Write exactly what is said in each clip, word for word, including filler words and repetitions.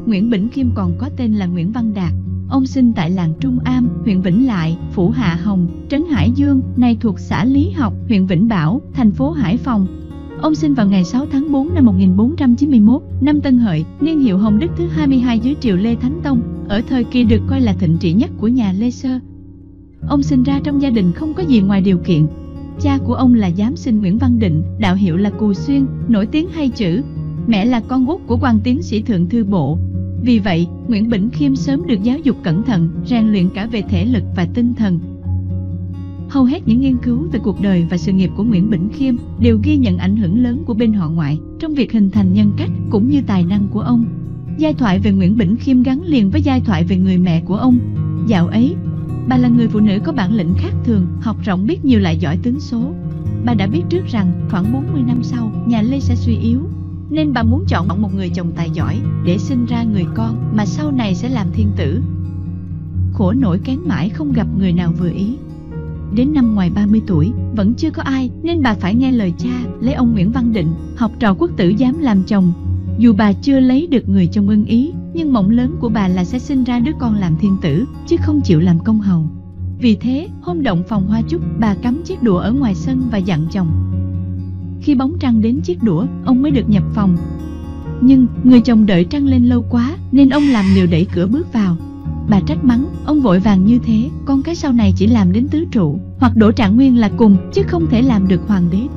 Nguyễn Bỉnh Khiêm còn có tên là Nguyễn Văn Đạt. Ông sinh tại làng Trung Am, huyện Vĩnh Lại, phủ Hạ Hồng, trấn Hải Dương, nay thuộc xã Lý Học, huyện Vĩnh Bảo, thành phố Hải Phòng. Ông sinh vào ngày sáu tháng tư năm một nghìn bốn trăm chín mươi mốt, năm Tân Hợi, niên hiệu Hồng Đức thứ hai mươi hai dưới triều Lê Thánh Tông, ở thời kỳ được coi là thịnh trị nhất của nhà Lê Sơ. Ông sinh ra trong gia đình không có gì ngoài điều kiện. Cha của ông là giám sinh Nguyễn Văn Định, đạo hiệu là Cù Xuyên, nổi tiếng hay chữ. Mẹ là con út của quan tiến sĩ thượng thư bộ. Vì vậy, Nguyễn Bỉnh Khiêm sớm được giáo dục cẩn thận, rèn luyện cả về thể lực và tinh thần. Hầu hết những nghiên cứu về cuộc đời và sự nghiệp của Nguyễn Bỉnh Khiêm đều ghi nhận ảnh hưởng lớn của bên họ ngoại trong việc hình thành nhân cách cũng như tài năng của ông. Giai thoại về Nguyễn Bỉnh Khiêm gắn liền với giai thoại về người mẹ của ông. Dạo ấy, bà là người phụ nữ có bản lĩnh khác thường, học rộng biết nhiều lại giỏi tướng số. Bà đã biết trước rằng khoảng bốn mươi năm sau, nhà Lê sẽ suy yếu, nên bà muốn chọn một người chồng tài giỏi để sinh ra người con mà sau này sẽ làm thiên tử. Khổ nổi kén mãi không gặp người nào vừa ý. Đến năm ngoài ba mươi tuổi, vẫn chưa có ai, nên bà phải nghe lời cha, lấy ông Nguyễn Văn Định, học trò quốc tử giám làm chồng. Dù bà chưa lấy được người chồng ưng ý, nhưng mộng lớn của bà là sẽ sinh ra đứa con làm thiên tử, chứ không chịu làm công hầu. Vì thế, hôm động phòng hoa chúc, bà cắm chiếc đũa ở ngoài sân và dặn chồng. Khi bóng trăng đến chiếc đũa, ông mới được nhập phòng. Nhưng, người chồng đợi trăng lên lâu quá, nên ông làm liều đẩy cửa bước vào. Bà trách mắng, ông vội vàng như thế, con cái sau này chỉ làm đến tứ trụ, hoặc Đỗ Trạng Nguyên là cùng, chứ không thể làm được hoàng đế.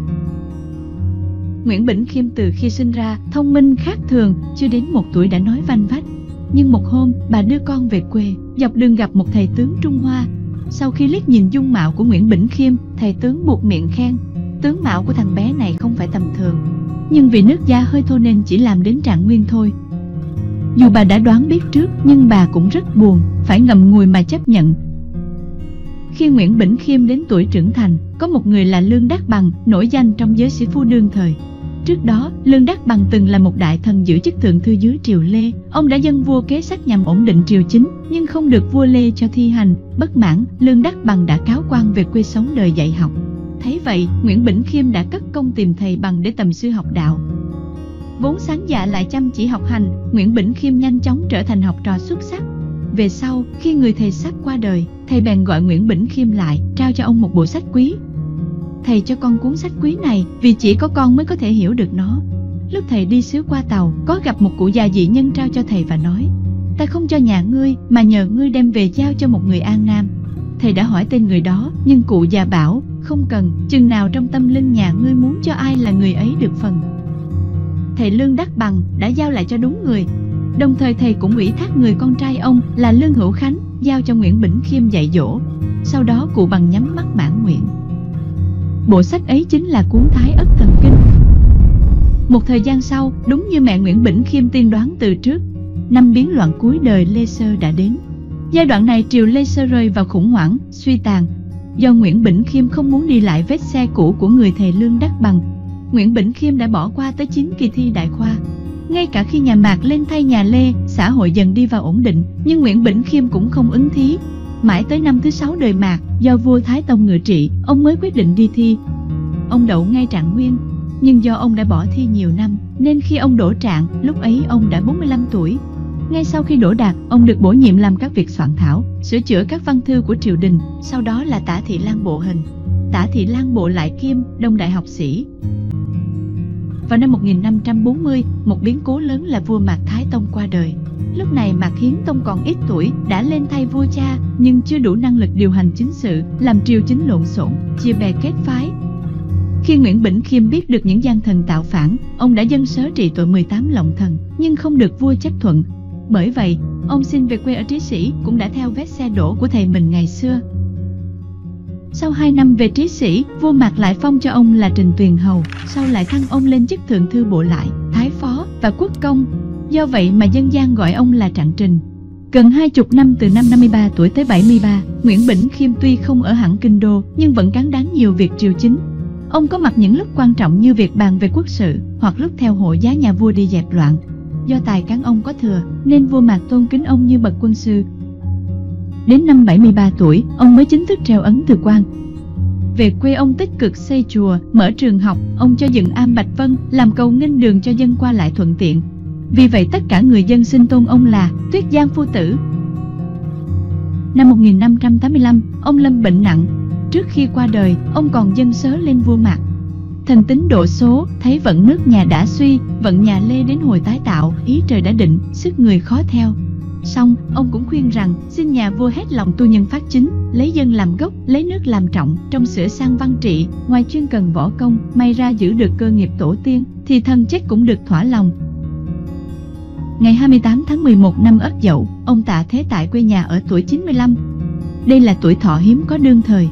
Nguyễn Bỉnh Khiêm từ khi sinh ra, thông minh khác thường, chưa đến một tuổi đã nói vanh vách. Nhưng một hôm, bà đưa con về quê, dọc đường gặp một thầy tướng Trung Hoa. Sau khi liếc nhìn dung mạo của Nguyễn Bỉnh Khiêm, thầy tướng buột miệng khen, tướng mạo của thằng bé này không phải tầm thường, nhưng vì nước da hơi thô nên chỉ làm đến Trạng Nguyên thôi. Dù bà đã đoán biết trước, nhưng bà cũng rất buồn, phải ngậm ngùi mà chấp nhận. Khi Nguyễn Bỉnh Khiêm đến tuổi trưởng thành, có một người là Lương Đắc Bằng, nổi danh trong giới sĩ phu đương thời. Trước đó, Lương Đắc Bằng từng là một đại thần giữ chức thượng thư dưới triều Lê. Ông đã dâng vua kế sách nhằm ổn định triều chính, nhưng không được vua Lê cho thi hành. Bất mãn, Lương Đắc Bằng đã cáo quan về quê sống đời dạy học. Thấy vậy, Nguyễn Bỉnh Khiêm đã cất công tìm thầy Bằng để tầm sư học đạo. Vốn sáng dạ lại chăm chỉ học hành, Nguyễn Bỉnh Khiêm nhanh chóng trở thành học trò xuất sắc. Về sau, khi người thầy sắp qua đời, thầy bèn gọi Nguyễn Bỉnh Khiêm lại, trao cho ông một bộ sách quý. Thầy cho con cuốn sách quý này vì chỉ có con mới có thể hiểu được nó. Lúc thầy đi xứ qua tàu, có gặp một cụ già dị nhân trao cho thầy và nói, ta không cho nhà ngươi, mà nhờ ngươi đem về giao cho một người An Nam. Thầy đã hỏi tên người đó, nhưng cụ già bảo, không cần, chừng nào trong tâm linh nhà ngươi muốn cho ai là người ấy được phần. Thầy Lương Đắc Bằng đã giao lại cho đúng người. Đồng thời thầy cũng ủy thác người con trai ông là Lương Hữu Khánh giao cho Nguyễn Bỉnh Khiêm dạy dỗ. Sau đó cụ Bằng nhắm mắt mãn nguyện. Bộ sách ấy chính là cuốn Thái Ất Thần Kinh. Một thời gian sau, đúng như mẹ Nguyễn Bỉnh Khiêm tiên đoán từ trước, năm biến loạn cuối đời Lê Sơ đã đến. Giai đoạn này triều Lê Sơ rơi vào khủng hoảng, suy tàn. Do Nguyễn Bỉnh Khiêm không muốn đi lại vết xe cũ của người thầy Lương Đắc Bằng, Nguyễn Bỉnh Khiêm đã bỏ qua tới chín kỳ thi đại khoa. Ngay cả khi nhà Mạc lên thay nhà Lê, xã hội dần đi vào ổn định, nhưng Nguyễn Bỉnh Khiêm cũng không ứng thí. Mãi tới năm thứ sáu đời Mạc, do vua Thái Tông ngự trị, ông mới quyết định đi thi. Ông đậu ngay Trạng Nguyên, nhưng do ông đã bỏ thi nhiều năm, nên khi ông đỗ trạng, lúc ấy ông đã bốn mươi lăm tuổi. Ngay sau khi đỗ đạt, ông được bổ nhiệm làm các việc soạn thảo, sửa chữa các văn thư của triều đình, sau đó là Tả Thị Lang Bộ Hình, Tả Thị Lang Bộ Lại Kiêm, Đông Đại học sĩ. Vào năm một nghìn năm trăm bốn mươi, một biến cố lớn là vua Mạc Thái Tông qua đời. Lúc này Mạc Hiến Tông còn ít tuổi, đã lên thay vua cha, nhưng chưa đủ năng lực điều hành chính sự, làm triều chính lộn xộn, chia bè kết phái. Khi Nguyễn Bỉnh Khiêm biết được những gian thần tạo phản, ông đã dâng sớ trị tội mười tám lộng thần, nhưng không được vua chấp thuận. Bởi vậy, ông xin về quê ở Trí Sĩ, cũng đã theo vết xe đổ của thầy mình ngày xưa. Sau hai năm về Trí Sĩ, vua Mạc lại phong cho ông là Trình Tuyền Hầu, sau lại thăng ông lên chức thượng thư bộ lại, thái phó và quốc công. Do vậy mà dân gian gọi ông là Trạng Trình. Gần hai chục năm từ năm năm mươi ba tuổi tới bảy mươi ba, Nguyễn Bỉnh Khiêm tuy không ở hẳn kinh đô, nhưng vẫn cán đáng nhiều việc triều chính. Ông có mặt những lúc quan trọng như việc bàn về quốc sự, hoặc lúc theo hộ giá nhà vua đi dẹp loạn. Do tài cán ông có thừa, nên vua Mạc tôn kính ông như bậc quân sư. Đến năm bảy mươi ba tuổi, ông mới chính thức treo ấn từ quan. Về quê ông tích cực xây chùa, mở trường học, ông cho dựng am Bạch Vân, làm cầu nghênh đường cho dân qua lại thuận tiện. Vì vậy tất cả người dân xưng tôn ông là Tuyết Giang phu tử. Năm một nghìn năm trăm tám mươi lăm, ông lâm bệnh nặng. Trước khi qua đời, ông còn dâng sớ lên vua Mạc. Thần tính độ số, thấy vận nước nhà đã suy, vận nhà Lê đến hồi tái tạo, ý trời đã định, sức người khó theo. Xong, ông cũng khuyên rằng xin nhà vua hết lòng tu nhân phát chính, lấy dân làm gốc, lấy nước làm trọng, trong sửa sang văn trị, ngoài chuyên cần võ công, may ra giữ được cơ nghiệp tổ tiên, thì thân chết cũng được thỏa lòng. Ngày hai mươi tám tháng mười một năm Ất Dậu, ông tạ thế tại quê nhà ở tuổi chín mươi lăm. Đây là tuổi thọ hiếm có đương thời.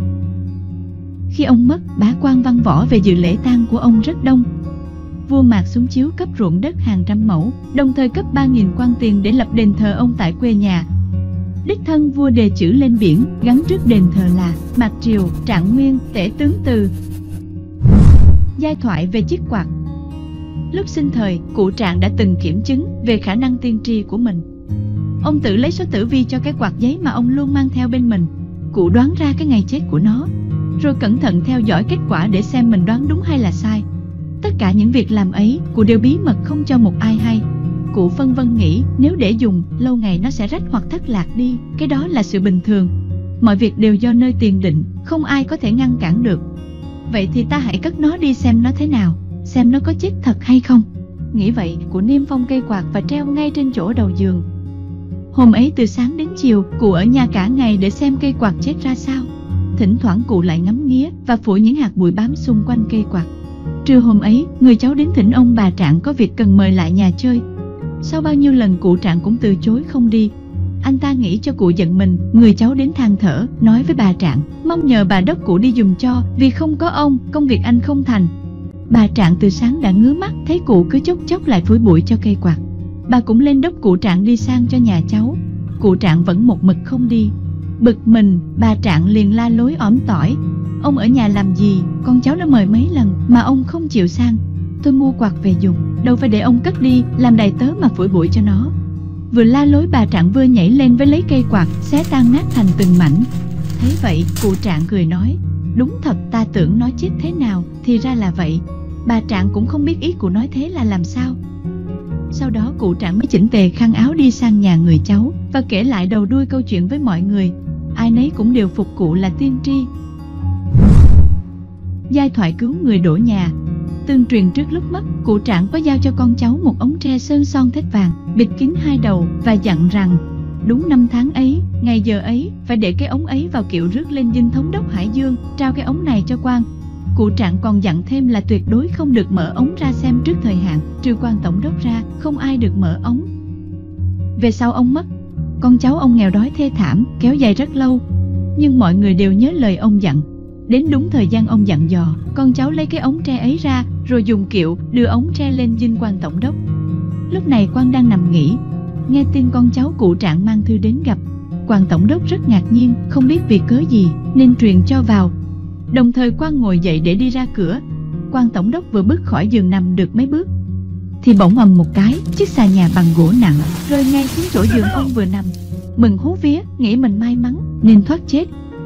Khi ông mất, bá quan văn võ về dự lễ tang của ông rất đông. Vua Mạc xuống chiếu cấp ruộng đất hàng trăm mẫu, đồng thời cấp ba nghìn quan tiền để lập đền thờ ông tại quê nhà. Đích thân vua đề chữ lên biển, gắn trước đền thờ là Mạc Triều, Trạng Nguyên, Tể Tướng Từ. Giai thoại về chiếc quạt. Lúc sinh thời, cụ Trạng đã từng kiểm chứng về khả năng tiên tri của mình. Ông tự lấy số tử vi cho cái quạt giấy mà ông luôn mang theo bên mình. Cụ đoán ra cái ngày chết của nó, rồi cẩn thận theo dõi kết quả để xem mình đoán đúng hay là sai. Tất cả những việc làm ấy, cụ đều bí mật không cho một ai hay. Cụ phân vân nghĩ nếu để dùng, lâu ngày nó sẽ rách hoặc thất lạc đi, cái đó là sự bình thường. Mọi việc đều do nơi tiền định, không ai có thể ngăn cản được. Vậy thì ta hãy cất nó đi xem nó thế nào, xem nó có chết thật hay không. Nghĩ vậy, cụ niêm phong cây quạt và treo ngay trên chỗ đầu giường. Hôm ấy từ sáng đến chiều, cụ ở nhà cả ngày để xem cây quạt chết ra sao. Thỉnh thoảng cụ lại ngắm nghía và phủi những hạt bụi bám xung quanh cây quạt. Trưa hôm ấy, người cháu đến thỉnh ông bà Trạng có việc cần mời lại nhà chơi. Sau bao nhiêu lần cụ Trạng cũng từ chối không đi. Anh ta nghĩ cho cụ giận mình, người cháu đến than thở, nói với bà Trạng, mong nhờ bà đốc cụ đi giùm cho, vì không có ông, công việc anh không thành. Bà Trạng từ sáng đã ngứa mắt, thấy cụ cứ chốc chốc lại phủi bụi cho cây quạt. Bà cũng lên đốc cụ Trạng đi sang cho nhà cháu. Cụ Trạng vẫn một mực không đi. Bực mình, bà Trạng liền la lối ỏm tỏi, ông ở nhà làm gì, con cháu đã mời mấy lần mà ông không chịu sang. Tôi mua quạt về dùng, đâu phải để ông cất đi làm đầy tớ mà phủi bụi cho nó. Vừa la lối bà Trạng vừa nhảy lên với lấy cây quạt xé tan nát thành từng mảnh. Thấy vậy, cụ Trạng cười nói, đúng thật, ta tưởng nó chết thế nào, thì ra là vậy. Bà Trạng cũng không biết ý cụ nói thế là làm sao. Sau đó cụ Trạng mới chỉnh tề khăn áo đi sang nhà người cháu và kể lại đầu đuôi câu chuyện với mọi người. Ai nấy cũng đều phục cụ là tiên tri. Giai thoại cứu người đổ nhà. Tương truyền trước lúc mất, cụ Trạng có giao cho con cháu một ống tre sơn son thết vàng, bịt kín hai đầu và dặn rằng đúng năm tháng ấy, ngày giờ ấy, phải để cái ống ấy vào kiệu rước lên dinh thống đốc Hải Dương, trao cái ống này cho quan. Cụ Trạng còn dặn thêm là tuyệt đối không được mở ống ra xem trước thời hạn, trừ quan tổng đốc ra, không ai được mở ống. Về sau ông mất, con cháu ông nghèo đói thê thảm, kéo dài rất lâu, nhưng mọi người đều nhớ lời ông dặn. Đến đúng thời gian ông dặn dò, con cháu lấy cái ống tre ấy ra, rồi dùng kiệu đưa ống tre lên dinh quan tổng đốc. Lúc này quan đang nằm nghỉ, nghe tin con cháu cụ Trạng mang thư đến gặp. Quan tổng đốc rất ngạc nhiên, không biết vì cớ gì nên truyền cho vào. Đồng thời quan ngồi dậy để đi ra cửa. Quan tổng đốc vừa bước khỏi giường nằm được mấy bước thì bỗng ầm một cái, chiếc xà nhà bằng gỗ nặng rơi ngay xuống chỗ giường ông vừa nằm. Mừng hú vía, nghĩ mình may mắn nên thoát chết.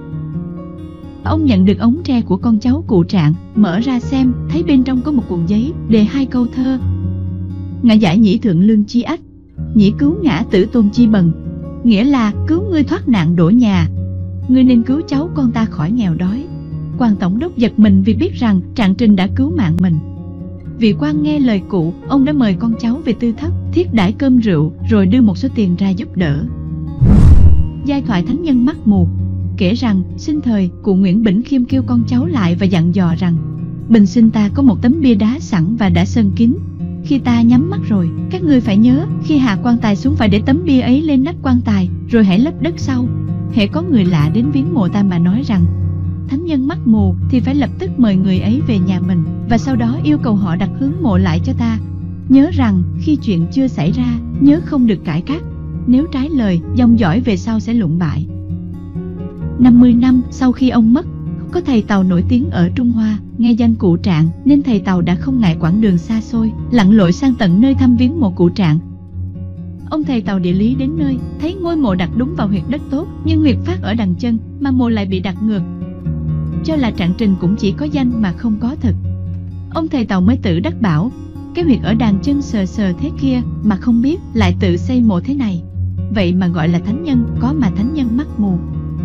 Ông nhận được ống tre của con cháu cụ Trạng, mở ra xem, thấy bên trong có một cuộn giấy đề hai câu thơ: ngã giải nhĩ thượng lương chi ách, nhĩ cứu ngã tử tôn chi bần. Nghĩa là cứu ngươi thoát nạn đổ nhà, ngươi nên cứu cháu con ta khỏi nghèo đói. Quan tổng đốc giật mình vì biết rằng Trạng Trình đã cứu mạng mình. Vị quan nghe lời cụ, ông đã mời con cháu về tư thất, thiết đãi cơm rượu, rồi đưa một số tiền ra giúp đỡ. Giai thoại thánh nhân mắt mù. Kể rằng sinh thời, cụ Nguyễn Bỉnh Khiêm kêu con cháu lại và dặn dò rằng: bình sinh ta có một tấm bia đá sẵn và đã sơn kín. Khi ta nhắm mắt rồi, các ngươi phải nhớ, khi hạ quan tài xuống phải để tấm bia ấy lên nắp quan tài, rồi hãy lấp đất sau. Hễ có người lạ đến viếng mộ ta mà nói rằng thánh nhân mắt mù, thì phải lập tức mời người ấy về nhà mình, và sau đó yêu cầu họ đặt hướng mộ lại cho ta. Nhớ rằng khi chuyện chưa xảy ra, nhớ không được cãi cắt. Nếu trái lời, dòng dõi về sau sẽ lụng bại. năm mươi năm sau khi ông mất, có thầy Tàu nổi tiếng ở Trung Hoa, nghe danh cụ Trạng nên thầy Tàu đã không ngại quãng đường xa xôi, lặn lội sang tận nơi thăm viếng mộ cụ Trạng. Ông thầy Tàu địa lý đến nơi, thấy ngôi mộ đặt đúng vào huyệt đất tốt, nhưng huyệt phát ở đằng chân, mà mộ lại bị đặt ngược, cho là Trạng Trình cũng chỉ có danh mà không có thực. Ông thầy Tàu mới tự đắc bảo: cái huyệt ở đàn chân sờ sờ thế kia mà không biết, lại tự xây mộ thế này. Vậy mà gọi là thánh nhân, có mà thánh nhân mắt mù.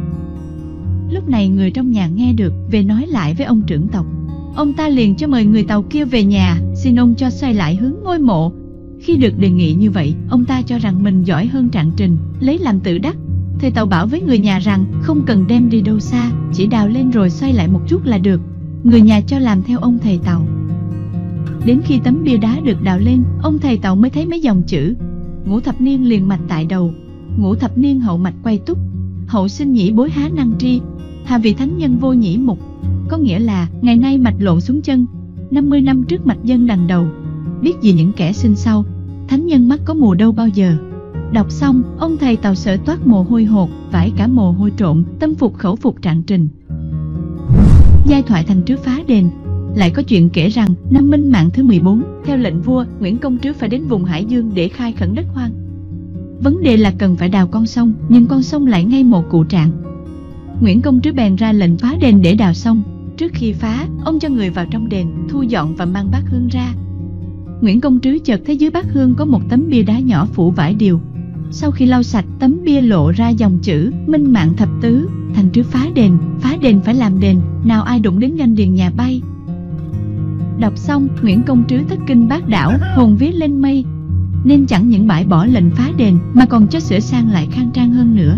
Lúc này người trong nhà nghe được, về nói lại với ông trưởng tộc. Ông ta liền cho mời người Tàu kia về nhà, xin ông cho xoay lại hướng ngôi mộ. Khi được đề nghị như vậy, ông ta cho rằng mình giỏi hơn Trạng Trình, lấy làm tự đắc. Thầy Tàu bảo với người nhà rằng không cần đem đi đâu xa, chỉ đào lên rồi xoay lại một chút là được. Người nhà cho làm theo ông thầy Tàu. Đến khi tấm bia đá được đào lên, ông thầy Tàu mới thấy mấy dòng chữ: Ngũ thập niên liền mạch tại đầu, ngũ thập niên hậu mạch quay túc, hậu sinh nhĩ bối há năng tri, hà vị thánh nhân vô nhĩ mục. Có nghĩa là ngày nay mạch lộn xuống chân, năm mươi năm trước mạch dân đằng đầu. Biết gì những kẻ sinh sau, thánh nhân mắt có mù đâu bao giờ. Đọc xong, ông thầy Tàu sợ toát mồ hôi hột, vãi cả mồ hôi trộn, tâm phục khẩu phục Trạng Trình. Giai thoại thành trứ phá đền. Lại có chuyện kể rằng năm Minh Mạng thứ mười bốn, theo lệnh vua, Nguyễn Công Trứ phải đến vùng Hải Dương để khai khẩn đất hoang. Vấn đề là cần phải đào con sông, nhưng con sông lại ngay mộ cụ Trạng. Nguyễn Công Trứ bèn ra lệnh phá đền để đào sông. Trước khi phá, ông cho người vào trong đền, thu dọn và mang bát hương ra. Nguyễn Công Trứ chợt thấy dưới bát hương có một tấm bia đá nhỏ phủ vải điều. Sau khi lau sạch, tấm bia lộ ra dòng chữ Minh Mạng thập tứ, thành trứ phá đền, phá đền phải làm đền, nào ai đụng đến ganh điền nhà bay. Đọc xong, Nguyễn Công Trứ thất kinh bát đảo, hồn vía lên mây, nên chẳng những bãi bỏ lệnh phá đền mà còn cho sửa sang lại khang trang hơn nữa.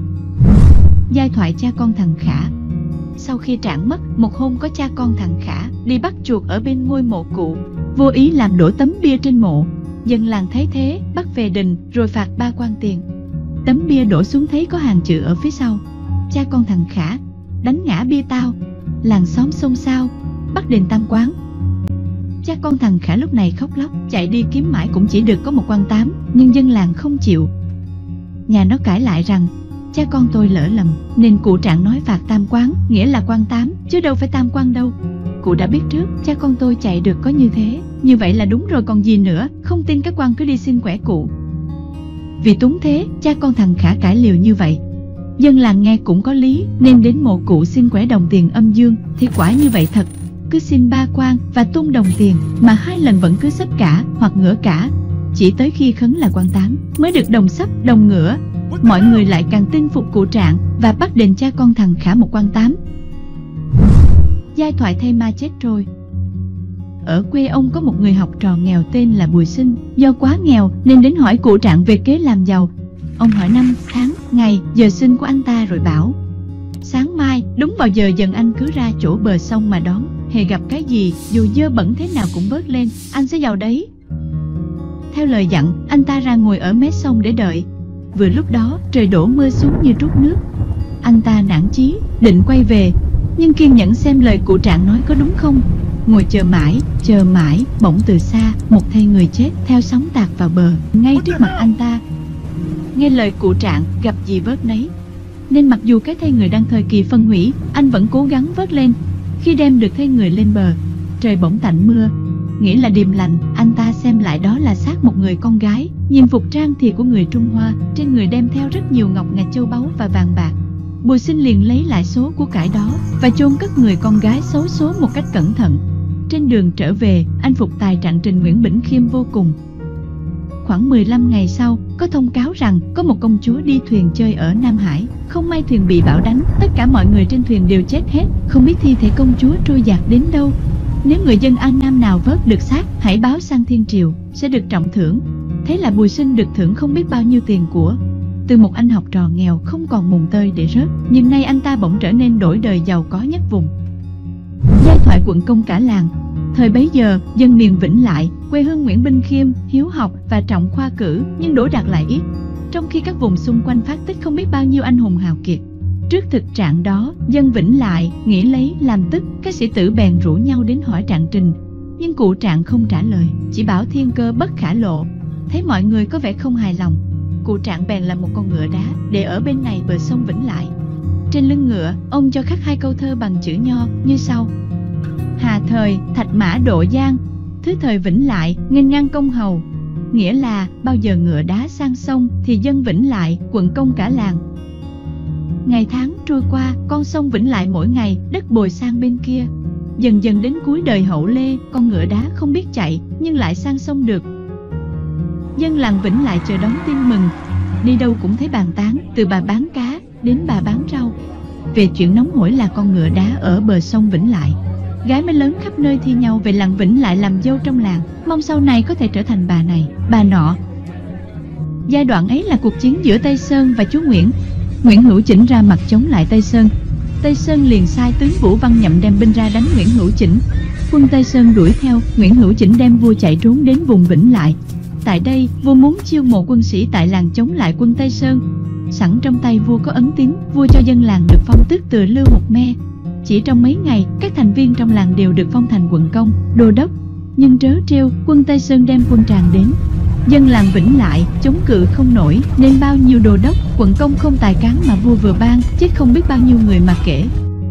Giai thoại cha con thằng Khả. Sau khi Trạng mất, một hôm có cha con thằng Khả đi bắt chuột ở bên ngôi mộ cụ, vô ý làm đổ tấm bia trên mộ. Dân làng thấy thế, bắt về đình rồi phạt ba quan tiền. Tấm bia đổ xuống thấy có hàng chữ ở phía sau: Cha con thằng Khả, đánh ngã bia tao. Làng xóm xôn xao, bắt đền tam quán. Cha con thằng Khả lúc này khóc lóc, chạy đi kiếm mãi cũng chỉ được có một quan tám, nhưng dân làng không chịu. Nhà nó cãi lại rằng cha con tôi lỡ lầm, nên cụ Trạng nói phạt tam quán, nghĩa là quan tám, chứ đâu phải tam quan đâu. Cụ đã biết trước, cha con tôi chạy được có như thế, như vậy là đúng rồi còn gì nữa, không tin các quan cứ đi xin quẻ cụ. Vì túng thế, cha con thằng Khả cãi liều như vậy. Dân làng nghe cũng có lý, nên đến mộ cụ xin quẻ đồng tiền âm dương, thì quả như vậy thật. Cứ xin ba quan và tung đồng tiền, mà hai lần vẫn cứ sấp cả hoặc ngửa cả. Chỉ tới khi khấn là quan tám mới được đồng sấp đồng ngửa. Mọi người lại càng tin phục cụ Trạng và bắt đền cha con thằng Khả một quan tám. Giai thoại thay ma chết trôi. Ở quê ông có một người học trò nghèo tên là Bùi Sinh. Do quá nghèo nên đến hỏi cụ Trạng về kế làm giàu. Ông hỏi năm, tháng, ngày, giờ sinh của anh ta rồi bảo: Sáng mai, đúng vào giờ dần anh cứ ra chỗ bờ sông mà đón. Hề gặp cái gì, dù dơ bẩn thế nào cũng vớt lên, anh sẽ giàu đấy. Theo lời dặn, anh ta ra ngồi ở mé sông để đợi. Vừa lúc đó, trời đổ mưa xuống như trút nước. Anh ta nản chí, định quay về, nhưng kiên nhẫn xem lời cụ Trạng nói có đúng không. Ngồi chờ mãi, chờ mãi, bỗng từ xa, một thây người chết theo sóng tạt vào bờ, ngay trước mặt anh ta. Nghe lời cụ Trạng, gặp gì vớt nấy, nên mặc dù cái thây người đang thời kỳ phân hủy, anh vẫn cố gắng vớt lên. Khi đem được thây người lên bờ, trời bỗng tạnh mưa, nghĩa là điềm lành. Anh ta xem lại đó là xác một người con gái, nhìn phục trang thì của người Trung Hoa, trên người đem theo rất nhiều ngọc ngà châu báu và vàng bạc. Bùi Sinh liền lấy lại số của cải đó và chôn cất người con gái xấu số một cách cẩn thận. Trên đường trở về, anh phục tài Trạng Trình Nguyễn Bỉnh Khiêm vô cùng. Khoảng mười lăm ngày sau, có thông cáo rằng có một công chúa đi thuyền chơi ở Nam Hải, không may thuyền bị bão đánh, tất cả mọi người trên thuyền đều chết hết, không biết thi thể công chúa trôi dạt đến đâu. Nếu người dân An Nam nào vớt được xác, hãy báo sang Thiên Triều, sẽ được trọng thưởng. Thế là Bùi Sinh được thưởng không biết bao nhiêu tiền của. Từ một anh học trò nghèo không còn mùng tơi để rớt, nhưng nay anh ta bỗng trở nên đổi đời giàu có nhất vùng. Giai thoại quận công cả làng. Thời bấy giờ, dân miền Vĩnh Lại, quê hương Nguyễn Bỉnh Khiêm, hiếu học và trọng khoa cử, nhưng đỗ đạt lại ít, trong khi các vùng xung quanh phát tích không biết bao nhiêu anh hùng hào kiệt. Trước thực trạng đó, dân Vĩnh Lại nghĩ lấy làm tức, các sĩ tử bèn rủ nhau đến hỏi Trạng Trình, nhưng cụ Trạng không trả lời, chỉ bảo thiên cơ bất khả lộ. Thấy mọi người có vẻ không hài lòng, cụ Trạng bèn làm một con ngựa đá để ở bên này bờ sông Vĩnh Lại. Trên lưng ngựa, ông cho khắc hai câu thơ bằng chữ Nho như sau: Hà thời, thạch mã độ giang, thứ thời Vĩnh Lại, nghênh ngang công hầu. Nghĩa là bao giờ ngựa đá sang sông thì dân Vĩnh Lại, quận công cả làng. Ngày tháng trôi qua, con sông Vĩnh Lại mỗi ngày đất bồi sang bên kia. Dần dần đến cuối đời Hậu Lê, con ngựa đá không biết chạy nhưng lại sang sông được. Dân làng Vĩnh lại chờ đón tin mừng, đi đâu cũng thấy bàn tán, từ bà bán cá đến bà bán rau, về chuyện nóng hổi là con ngựa đá ở bờ sông Vĩnh Lại. Gái mới lớn khắp nơi thi nhau về làng Vĩnh Lại làm dâu trong làng, mong sau này có thể trở thành bà này, bà nọ. Giai đoạn ấy là cuộc chiến giữa Tây Sơn và chúa Nguyễn. Nguyễn Hữu Chỉnh ra mặt chống lại Tây Sơn. Tây Sơn liền sai tướng Vũ Văn Nhậm đem binh ra đánh Nguyễn Hữu Chỉnh. Quân Tây Sơn đuổi theo, Nguyễn Hữu Chỉnh đem vua chạy trốn đến vùng Vĩnh Lại. Tại đây, vua muốn chiêu mộ quân sĩ tại làng chống lại quân Tây Sơn. Sẵn trong tay vua có ấn tín, vua cho dân làng được phong tước từ Lưu một me. Chỉ trong mấy ngày, các thành viên trong làng đều được phong thành quận công, đô đốc. Nhưng trớ trêu, quân Tây Sơn đem quân tràn đến. Dân làng Vĩnh Lại chống cự không nổi, nên bao nhiêu đô đốc, quận công không tài cán mà vua vừa ban, chết không biết bao nhiêu người mà kể.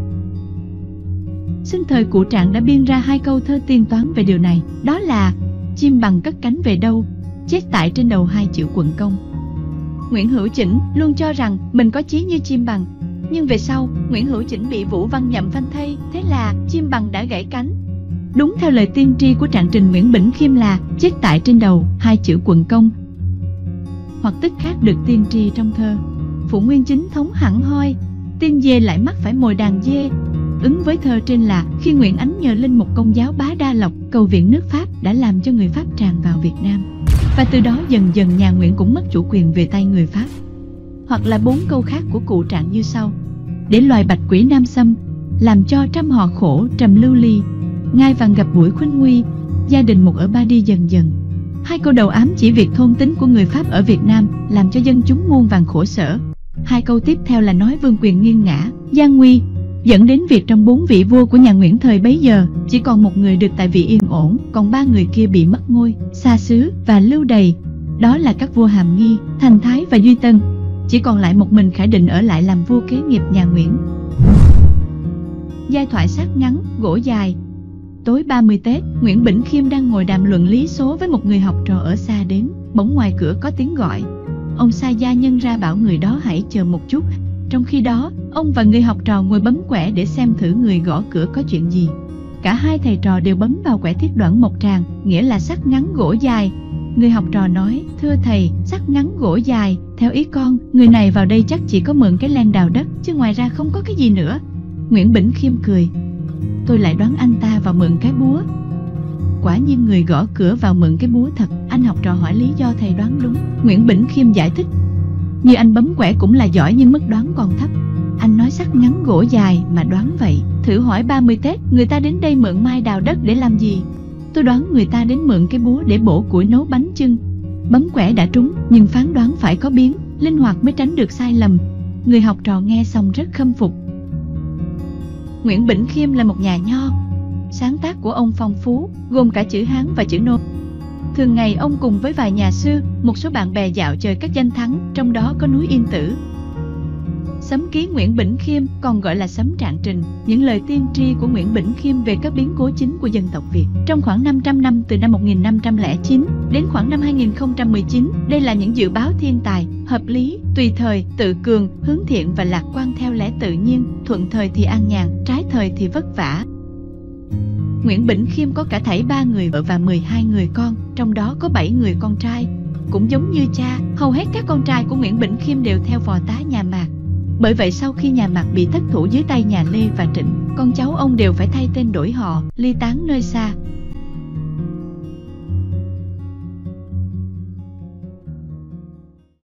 Sinh thời Cụ Trạng đã biên ra hai câu thơ tiên toán về điều này, đó là: chim bằng cất cánh về đâu, chết tại trên đầu hai chữ quận công. Nguyễn Hữu Chỉnh luôn cho rằng mình có chí như chim bằng, nhưng về sau Nguyễn Hữu Chỉnh bị Vũ Văn Nhậm phanh thây, thế là chim bằng đã gãy cánh. Đúng theo lời tiên tri của trạng trình Nguyễn Bỉnh Khiêm là chết tại trên đầu hai chữ quận công. Hoặc tức khác được tiên tri trong thơ: Phụ Nguyên Chính thống hẳn hoi, tiên dê lại mắc phải mồi đàn dê. Ứng với thơ trên là khi Nguyễn Ánh nhờ linh một công giáo Bá Đa Lộc cầu viện nước Pháp đã làm cho người Pháp tràn vào Việt Nam, và từ đó dần dần nhà Nguyễn cũng mất chủ quyền về tay người Pháp. Hoặc là bốn câu khác của Cụ Trạng như sau: để loài bạch quỷ nam xâm, làm cho trăm họ khổ trầm lưu ly, ngai vàng gặp buổi khuynh nguy, gia đình một ở ba đi dần dần. Hai câu đầu ám chỉ việc thôn tính của người Pháp ở Việt Nam, làm cho dân chúng muôn vàn khổ sở. Hai câu tiếp theo là nói vương quyền nghiêng ngã, gian nguy, dẫn đến việc trong bốn vị vua của nhà Nguyễn thời bấy giờ, chỉ còn một người được tại vị yên ổn, còn ba người kia bị mất ngôi, xa xứ và lưu đày. Đó là các vua Hàm Nghi, Thành Thái và Duy Tân. Chỉ còn lại một mình Khải Định ở lại làm vua kế nghiệp nhà Nguyễn. Giai thoại sát ngắn, gỗ dài. Tối ba mươi Tết, Nguyễn Bỉnh Khiêm đang ngồi đàm luận lý số với một người học trò ở xa đến, bỗng ngoài cửa có tiếng gọi. Ông sai gia nhân ra bảo người đó hãy chờ một chút. Trong khi đó, ông và người học trò ngồi bấm quẻ để xem thử người gõ cửa có chuyện gì. Cả hai thầy trò đều bấm vào quẻ thiết đoạn một tràng, nghĩa là sắc ngắn gỗ dài. Người học trò nói: thưa thầy, sắc ngắn gỗ dài, theo ý con, người này vào đây chắc chỉ có mượn cái len đào đất, chứ ngoài ra không có cái gì nữa. Nguyễn Bỉnh Khiêm cười: tôi lại đoán anh ta vào mượn cái búa. Quả nhiên người gõ cửa vào mượn cái búa thật. Anh học trò hỏi lý do, thầy đoán đúng. Nguyễn Bỉnh Khiêm giải thích: như anh bấm quẻ cũng là giỏi nhưng mức đoán còn thấp. Anh nói sắc ngắn gỗ dài mà đoán vậy. Thử hỏi ba mươi Tết người ta đến đây mượn mai đào đất để làm gì? Tôi đoán người ta đến mượn cái búa để bổ củi nấu bánh chưng. Bấm quẻ đã trúng, nhưng phán đoán phải có biến, linh hoạt mới tránh được sai lầm. Người học trò nghe xong rất khâm phục. Nguyễn Bỉnh Khiêm là một nhà nho. Sáng tác của ông phong phú, gồm cả chữ Hán và chữ Nôm. Thường ngày ông cùng với vài nhà sư, một số bạn bè dạo chơi các danh thắng, trong đó có núi Yên Tử. Sấm ký Nguyễn Bỉnh Khiêm, còn gọi là sấm trạng trình, những lời tiên tri của Nguyễn Bỉnh Khiêm về các biến cố chính của dân tộc Việt trong khoảng năm trăm năm, từ năm một nghìn năm trăm lẻ chín đến khoảng năm hai nghìn không trăm mười chín. Đây là những dự báo thiên tài, hợp lý, tùy thời, tự cường, hướng thiện và lạc quan theo lẽ tự nhiên, thuận thời thì an nhàn, trái thời thì vất vả. Nguyễn Bỉnh Khiêm có cả thảy ba người vợ và mười hai người con, trong đó có bảy người con trai. Cũng giống như cha, hầu hết các con trai của Nguyễn Bỉnh Khiêm đều theo phò tá nhà Mạc. Bởi vậy sau khi nhà Mạc bị thất thủ dưới tay nhà Lê và Trịnh, con cháu ông đều phải thay tên đổi họ, ly tán nơi xa.